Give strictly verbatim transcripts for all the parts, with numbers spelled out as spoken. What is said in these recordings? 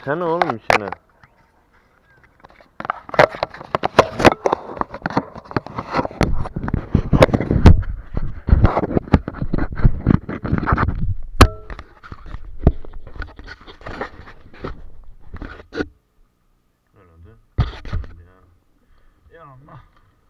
Girsene oğlum içine. Ya Allah.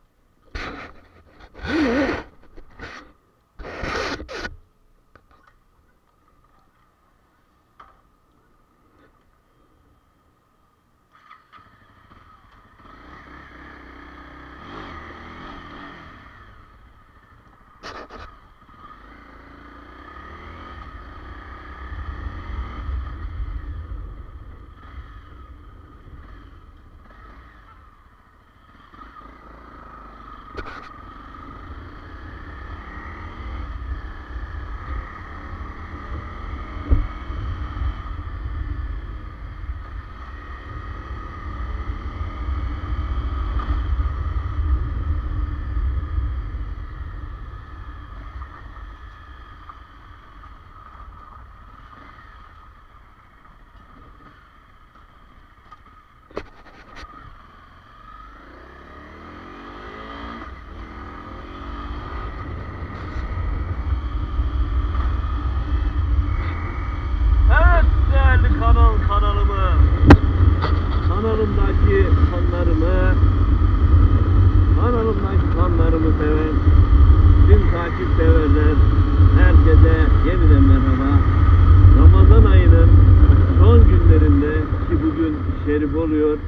Kanal kanalımı, kanalımdaki fanlarımı, kanalımdaki fanlarımı seven tüm takip severler, herkese yeniden merhaba. Ramazan ayının son günlerinde ki bugün şerif oluyor.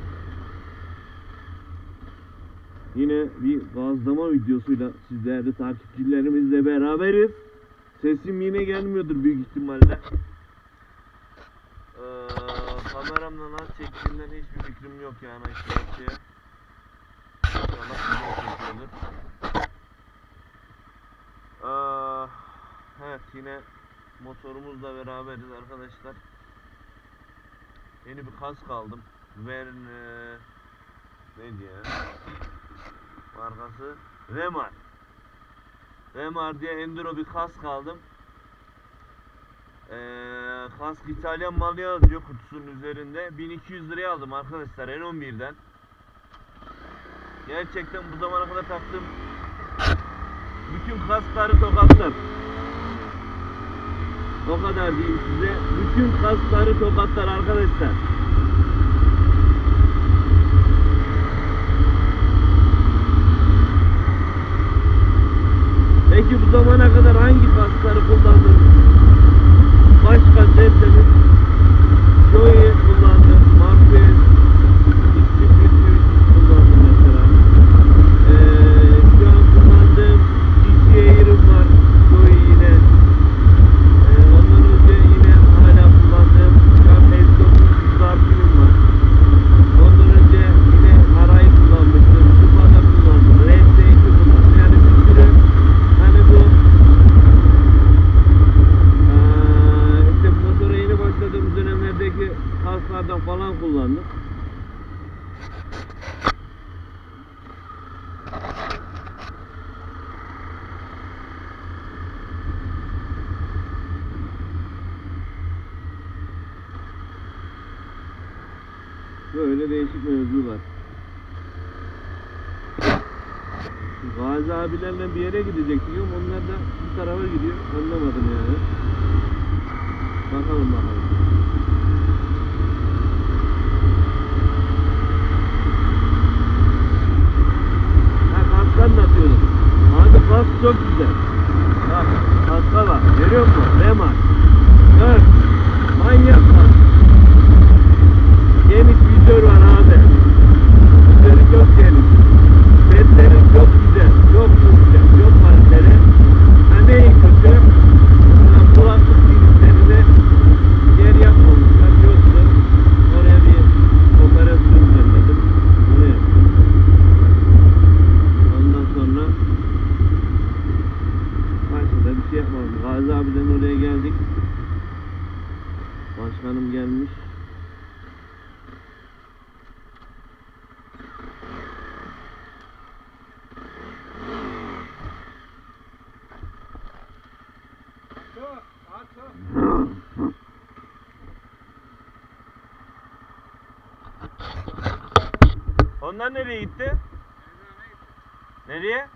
Yine bir gazlama videosuyla sizlerle takipçilerimizle beraberiz. Sesim yine gelmiyordur büyük ihtimalle. Ee, kameramla nasıl çektiğimden hiçbir fikrim yok yani açıkçası. İnşallah güzel çekiyordur. Ee, evet yine motorumuzla beraberiz arkadaşlar. Yeni bir kask aldım. Verne ne diye? Markası Remar. Remar diye enduro bir kask aldım. Ee, kask İtalyan malı yazıyor kutusunun üzerinde. bin iki yüz liraya aldım arkadaşlar N on bir'den. Gerçekten bu zamana kadar taktığım bütün kaskları tokatlar. O kadar diyeyim size. Bütün kaskları tokatlar arkadaşlar. Peki bu zamana kadar hangi kaskları kullandım? Başka derseniz Joey kullandım, Marquez, X üç kullandım mesela. Ee, şu an kullandığım D J Air'ım var, Joey yine. Ee, ondan önce yine hala kullandığım şu an S dokuz yüz Darkin'im var. Ondan önce yine Aray'ı kullanmıştım, Şuba'da kullandım, R S iki kullandım. Yani bir sürü hani bu başladığımız dönemlerdeki kasklardan falan kullandık. Böyle değişik mevzular. Gazi abilerle bir yere gidecek diyorum. Onlar da bu tarafa gidiyor. Anlamadım yani. Bakalım bakalım. Ha kask anlatıyorum. Abi kask çok güzel. Bak kaska bak. Görüyor musun? Remar. Gör. Manyak kask. Geniş vizör var abi. Vizörü çok geniş. Petleri çok güzel. Çok çok güzel. Çok kaliteli. Ha neyi kötü? Kulaklık girişlerine yer yapmamışlar. Yoksa oraya bir operasyon düzenledim. Onu yaptım. Ondan sonra başka bir şey yapmadım. Gazi abiden oraya geldik. Başkanım gelmiş. Onlar nereye gitti? Nereye?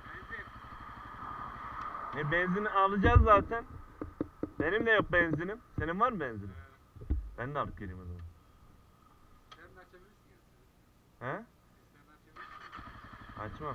Ne benzin alacağız zaten. Benim de yok benzinim. Senin var mı benzinin? Ben de alıp geleyim o zaman. Sen de açabilirsin ya. He? Sen de açabilirsin. Açmam.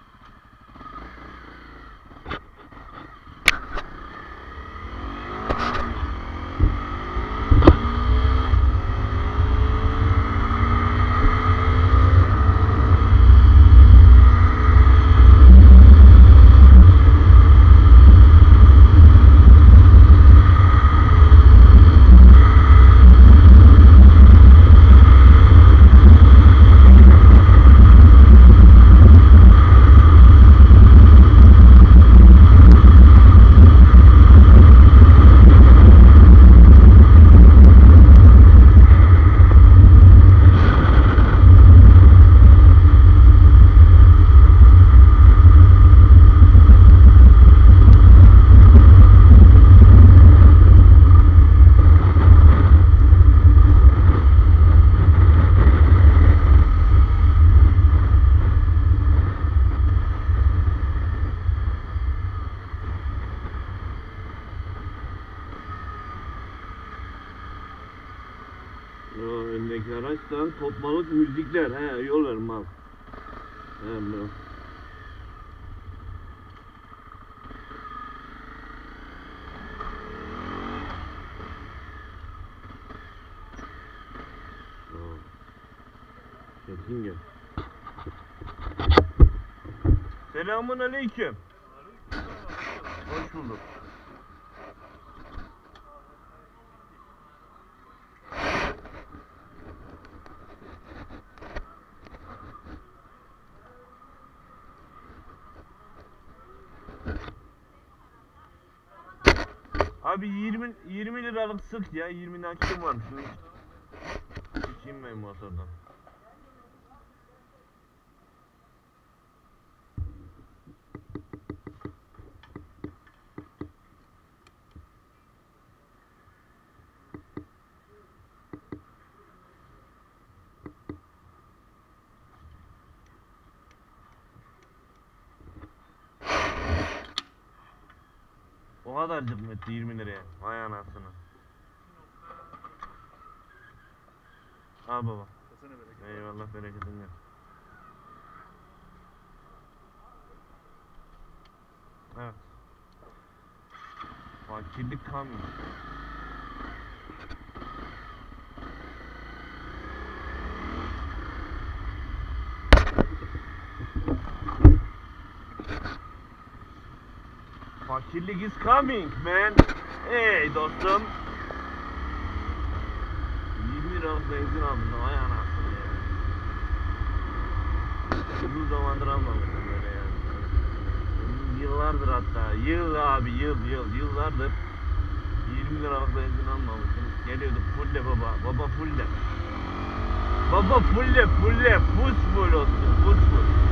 Yo, öndeki araçtan kopmalık müzikler. He, yol verin mal. He, bro. Oo. Çetin gel. Selamun aleyküm. Hoş bulduk. Abi yirmi yirmi liralık sık ya, yirmi nakdim var. Şunu hiç, hiç inmeyin motordan. O kadarcık mı etti yirmi liraya? Vay anasını. Al baba. Eyvallah, bereketin ver. Evet. Fakirlik kamyon. Fakirlik is coming man. Hey dostum. yirmi liralık benzin aldım da vay anasını ya. Uzun zamandır almamıştım böyle yani. Yıllardır hatta. Yıl abi yıl yıl yıllardır yirmi liralık benzin almamıştım. Geliyorduk fulle baba. Baba fulle. Baba fulle fulle. Full full olsun. Full full.